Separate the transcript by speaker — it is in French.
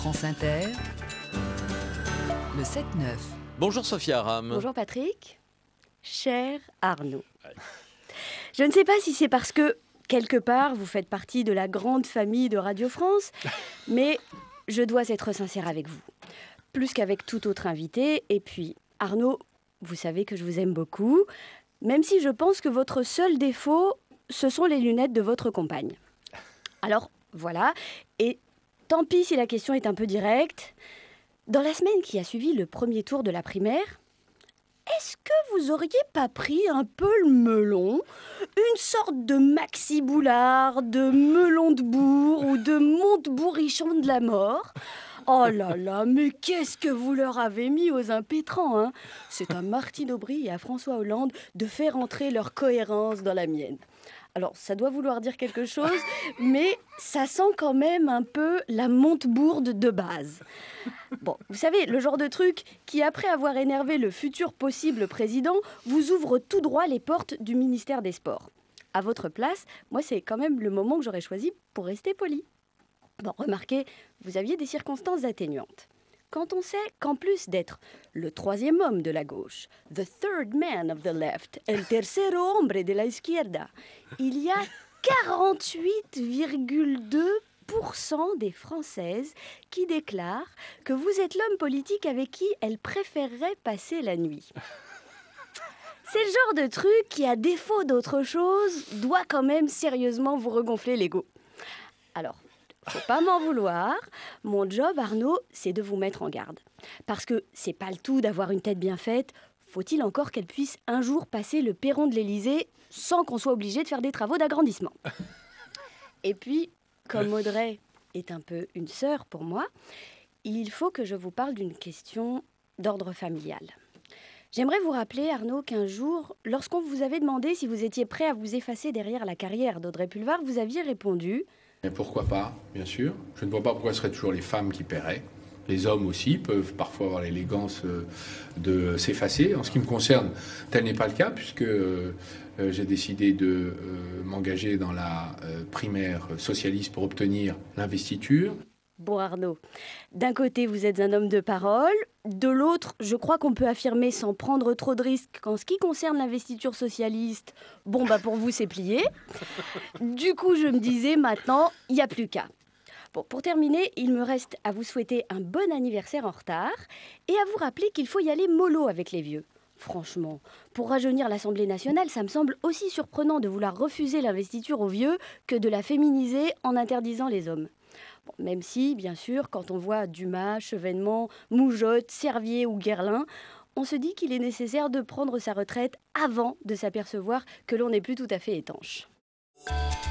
Speaker 1: France Inter, le 7-9.
Speaker 2: Bonjour Sophia Aram.
Speaker 3: Bonjour Patrick. Cher Arnaud. Je ne sais pas si c'est parce que, quelque part, vous faites partie de la grande famille de Radio France, mais je dois être sincère avec vous. Plus qu'avec tout autre invité. Et puis, Arnaud, vous savez que je vous aime beaucoup, même si je pense que votre seul défaut, ce sont les lunettes de votre compagne. Alors, voilà. Et tant pis si la question est un peu directe. Dans la semaine qui a suivi le premier tour de la primaire, est-ce que vous auriez pas pris un peu le melon, une sorte de Maxi Boulard, de melon de bourg ou de Montebourrichon de la mort? Oh là là, mais qu'est-ce que vous leur avez mis aux impétrants, hein? C'est à Martine Aubry et à François Hollande de faire entrer leur cohérence dans la mienne. Alors, ça doit vouloir dire quelque chose, mais ça sent quand même un peu la Montebourde de base. Bon, vous savez, le genre de truc qui, après avoir énervé le futur possible président, vous ouvre tout droit les portes du ministère des Sports. À votre place, moi, c'est quand même le moment que j'aurais choisi pour rester poli. Bon, remarquez, vous aviez des circonstances atténuantes. Quand on sait qu'en plus d'être le troisième homme de la gauche, the third man of the left, el tercero hombre de la izquierda, il y a 48,2% des Françaises qui déclarent que vous êtes l'homme politique avec qui elles préféreraient passer la nuit. C'est le genre de truc qui, à défaut d'autre chose, doit quand même sérieusement vous regonfler l'ego. Alors, faut pas m'en vouloir. Mon job, Arnaud, c'est de vous mettre en garde. Parce que c'est pas le tout d'avoir une tête bien faite. Faut-il encore qu'elle puisse un jour passer le perron de l'Élysée sans qu'on soit obligé de faire des travaux d'agrandissement. Et puis, comme Audrey est un peu une sœur pour moi, il faut que je vous parle d'une question d'ordre familial. J'aimerais vous rappeler, Arnaud, qu'un jour, lorsqu'on vous avait demandé si vous étiez prêt à vous effacer derrière la carrière d'Audrey Pulvar, vous aviez répondu...
Speaker 4: Mais pourquoi pas, bien sûr. Je ne vois pas pourquoi ce serait toujours les femmes qui paieraient. Les hommes aussi peuvent parfois avoir l'élégance de s'effacer. En ce qui me concerne, tel n'est pas le cas, puisque j'ai décidé de m'engager dans la primaire socialiste pour obtenir l'investiture.
Speaker 3: Bon Arnaud, d'un côté vous êtes un homme de parole, de l'autre je crois qu'on peut affirmer sans prendre trop de risques qu'en ce qui concerne l'investiture socialiste, bon bah pour vous c'est plié. Du coup je me disais maintenant il n'y a plus qu'à. Bon, pour terminer, il me reste à vous souhaiter un bon anniversaire en retard et à vous rappeler qu'il faut y aller mollo avec les vieux. Franchement, pour rajeunir l'Assemblée nationale, ça me semble aussi surprenant de vouloir refuser l'investiture aux vieux que de la féminiser en interdisant les hommes. Bon, même si, bien sûr, quand on voit Dumas, Chevènement, Moujotte, Servier ou Guerlain, on se dit qu'il est nécessaire de prendre sa retraite avant de s'apercevoir que l'on n'est plus tout à fait étanche.